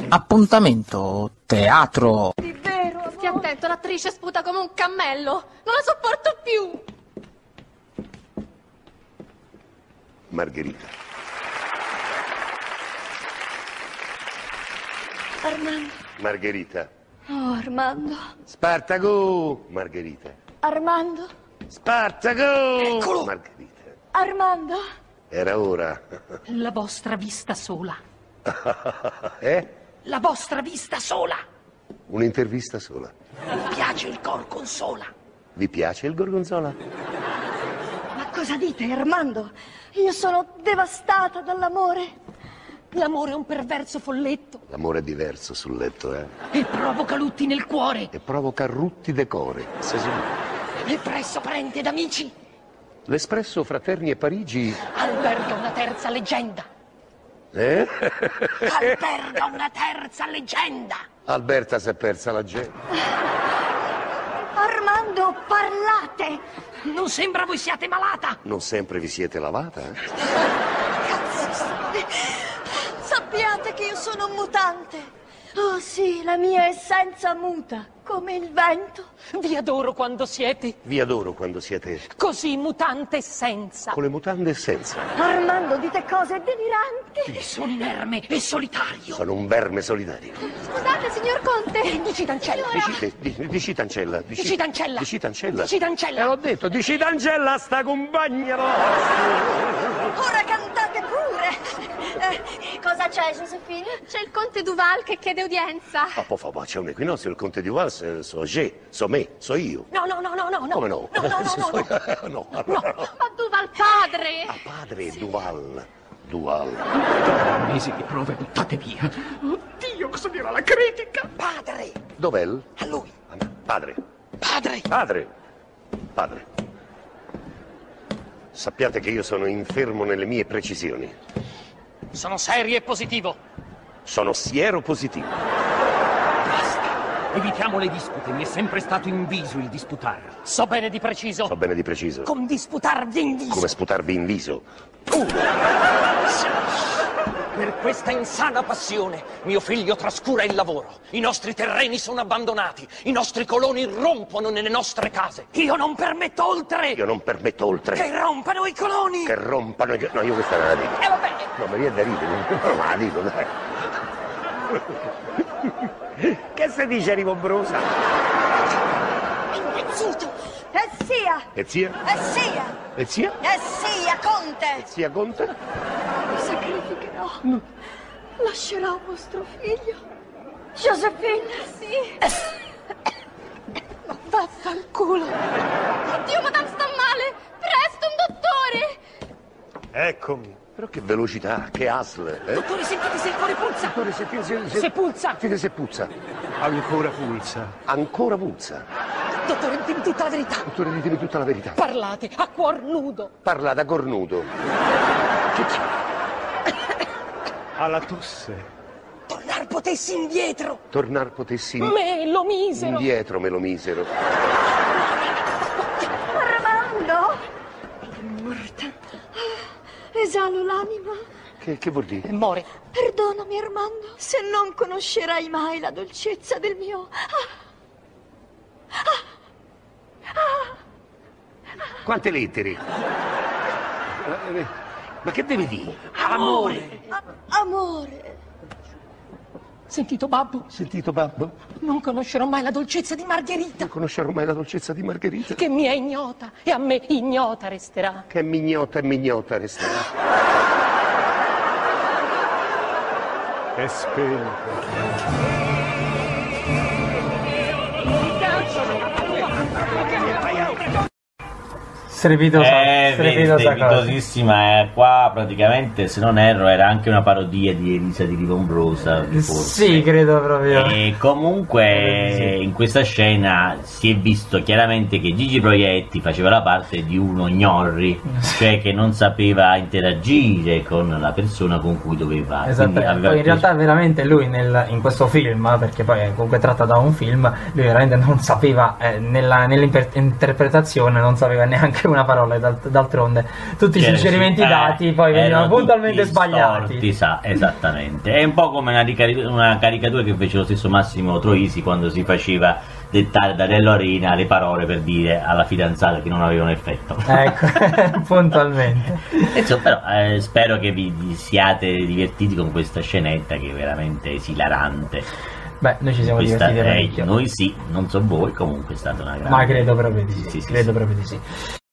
Appuntamento teatro. Di vero? Stia attento, l'attrice sputa come un cammello. Non la sopporto più. Margherita. Armando. Margherita. Oh, Armando. Spartaco. Margherita. Armando. Spartaco. Eccolo. Margherita. Armando. Era ora. La vostra vista sola. Eh? La vostra vista sola. Un'intervista sola. Mi piace il gorgonzola. Vi piace il gorgonzola? Ma cosa dite, Armando? Io sono devastata dall'amore. L'amore è un perverso folletto L'amore è diverso sul letto, eh? e provoca lutti nel cuore. E provoca rutti decore. E presso parenti ed amici L'Espresso Fraterni e Parigi. alberga una terza leggenda. Eh? Alberga una terza leggenda. Alberta si è persa la gente. Armando, parlate! Non sembra voi siate malata. Non sempre vi siete lavata, eh? Sappiate che io sono mutante. Oh sì, la mia essenza muta, come il vento. Vi adoro quando siete Vi adoro quando siete così mutante e senza. con le mutande e senza. Armando, dite cose deliranti. Sono inerme e solitario. Sono un verme solitario. Scusate, signor Conte. Dici d'ancella. Dici Tancella. Dici d'ancella. Dici Tancella. Dici d'ancella. L'ho detto, dici Tancella sta compagna. Ora cantate pure. Cosa c'è, Josephine? C'è il Conte Duval che chiede udienza. Ma poi fa, c'è un equinozio, il conte di Vals, so me, so io. No. Come no? No. Ma Duval padre. Ah, padre, Duval. Mesi di prove buttate via. Oddio, cosa dirà la critica? Padre. Dov'è? A lui. Padre. Padre. Sappiate che io sono infermo nelle mie precisioni. Sono serio e positivo. Sono siero positivo. Evitiamo le dispute, mi è sempre stato inviso il disputare. So bene di preciso. So bene di preciso. Con disputarvi in viso. Come sputarvi in viso. Per questa insana passione mio figlio trascura il lavoro. I nostri terreni sono abbandonati. I nostri coloni rompono nelle nostre case. Io non permetto oltre Io non permetto oltre che rompano i coloni. che rompano i... No, io questa non la dico. E va bene. No, mi viene da ridere. Non la dico, dai. Che si dice, rivombrosa? Impazzuto. E sia. E zia? E sia. E zia? E sia, Conte. Zia Conte? Mi sacrificherò. Lascerò vostro figlio. Josephine. Sì. Ma vaffanculo. Oddio, madame sta male. Presto, un dottore. Eccomi. Però che velocità, che asle, eh? Dottore, sentite se il cuore pulsa. Dottore, Se pulsa. Sentite se puzza. Ancora pulsa. Ancora puzza. Dottore, ditemi tutta la verità. Dottore, ditemi tutta la verità. Parlate a cuor nudo. Parla da cornuto. Alla tosse. Tornar potessi indietro. Tornar potessi Me lo misero. indietro, me lo misero. Armando. È morta. Esalo l'anima. Che vuol dire? More. Perdonami, Armando, se non conoscerai mai la dolcezza del mio... Quante lettere? Ma che devi dire? Amore. Amore. Sentito, babbo? Sentito, babbo? Non conoscerò mai la dolcezza di Margherita. Non conoscerò mai la dolcezza di Margherita. Che mi è ignota e a me ignota resterà. Che è mignota e mignota resterà. È spento. strepitosissima. Qua praticamente, se non erro, era anche una parodia di Elisa di Rivombrosa. Sì, credo proprio. E comunque in questa scena si è visto chiaramente che Gigi Proietti faceva la parte di uno gnorri, cioè che non sapeva interagire con la persona con cui doveva. Esatto, poi in realtà veramente lui in questo film, perché poi è comunque tratta da un film, lui veramente non sapeva nell'interpretazione, non sapeva neanche una parola, d'altronde. Tutti i C'era suggerimenti dati poi venivano erano puntualmente tutti sbagliati. storti, esattamente. È un po' come una caricatura che fece lo stesso Massimo Troisi quando si faceva dettare da Nello Arena le parole per dire alla fidanzata che non avevano effetto. Ecco, puntualmente. Insomma, però spero che vi siate divertiti con questa scenetta che è veramente esilarante. Beh, noi ci siamo divertiti parecchio. Noi sì, non so voi, comunque è stata una grande... Ma credo proprio di sì, Sì, sì, credo sì. proprio di sì.